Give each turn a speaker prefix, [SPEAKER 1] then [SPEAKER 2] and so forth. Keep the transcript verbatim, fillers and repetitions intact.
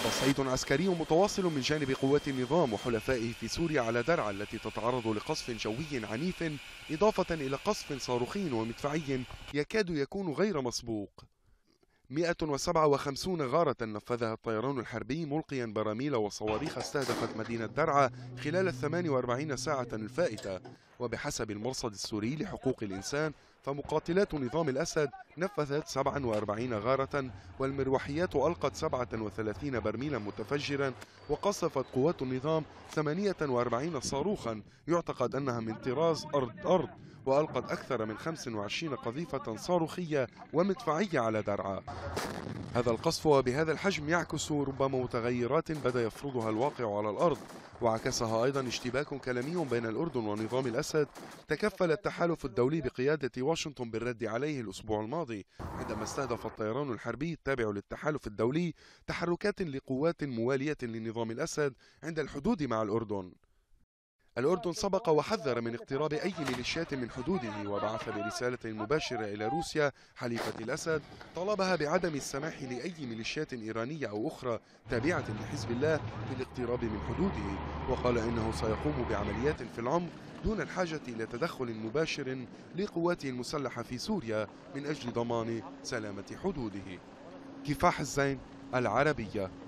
[SPEAKER 1] تصعيد عسكري متواصل من جانب قوات النظام وحلفائه في سوريا على درعا التي تتعرض لقصف جوي عنيف، إضافة إلى قصف صاروخي ومدفعي يكاد يكون غير مسبوق. مئة وسبعة وخمسين غارة نفذها الطيران الحربي ملقيا براميل وصواريخ استهدفت مدينة درعا خلال الثمان وأربعين ساعة الفائتة. وبحسب المرصد السوري لحقوق الإنسان فمقاتلات نظام الأسد نفذت سبعة وأربعين غارة، والمروحيات ألقت سبعة وثلاثين برميلا متفجرا، وقصفت قوات النظام ثمانية وأربعين صاروخا يعتقد أنها من طراز أرض أرض، وألقت أكثر من خمس وعشرين قذيفة صاروخية ومدفعية على درعا. هذا القصف وبهذا الحجم يعكس ربما متغيرات بدأ يفرضها الواقع على الأرض، وعكسها أيضا اشتباك كلامي بين الأردن ونظام الأسد تكفل التحالف الدولي بقيادة واشنطن بالرد عليه الأسبوع الماضي، عندما استهدف الطيران الحربي التابع للتحالف الدولي تحركات لقوات موالية لنظام الأسد عند الحدود مع الأردن. الأردن سبق وحذر من اقتراب أي ميليشيات من حدوده، وبعث برسالة مباشرة إلى روسيا حليفة الأسد طلبها بعدم السماح لأي ميليشيات إيرانية أو أخرى تابعة لحزب الله بالاقتراب من حدوده، وقال إنه سيقوم بعمليات في العمق دون الحاجة إلى تدخل مباشر لقواته المسلحة في سوريا من أجل ضمان سلامة حدوده. كفاح الزين، العربية.